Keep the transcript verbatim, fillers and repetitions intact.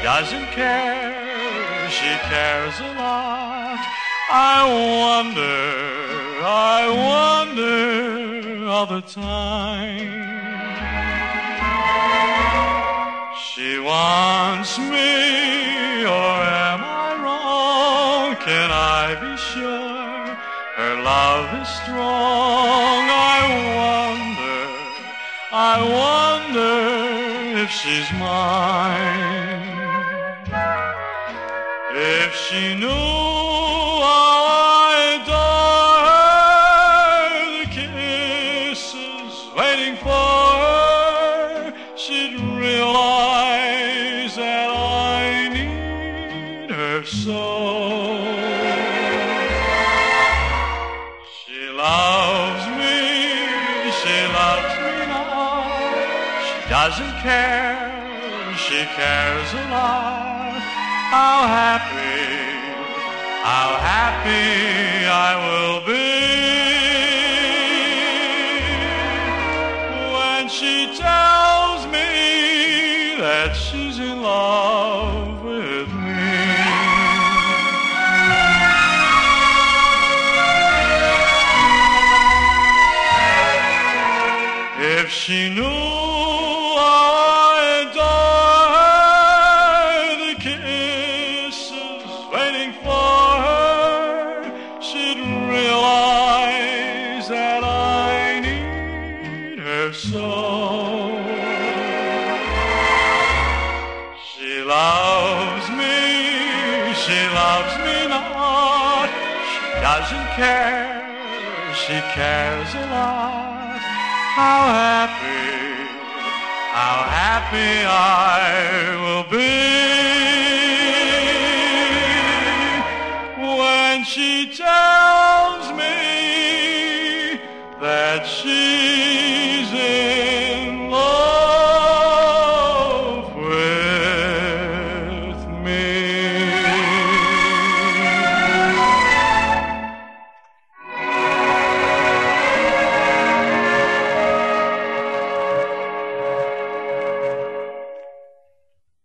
doesn't care, she cares a lot. I wonder, I wonder all the time. She wants me, or am I wrong? Can I be sure her love is strong? I wonder, I wonder if she's mine. If she knew how I adore her, the kisses waiting for her, she'd realize that I need her so. She loves me, she loves me not. She doesn't care, she cares a lot. How happy, how happy I will be when she tells me that she's in love with me. If she knew how I adore her, the kisses waiting for her, she'd realize that I need her so. She loves me, she loves me not. She doesn't care, she cares a lot. How happy, how happy I will be when she tells me that she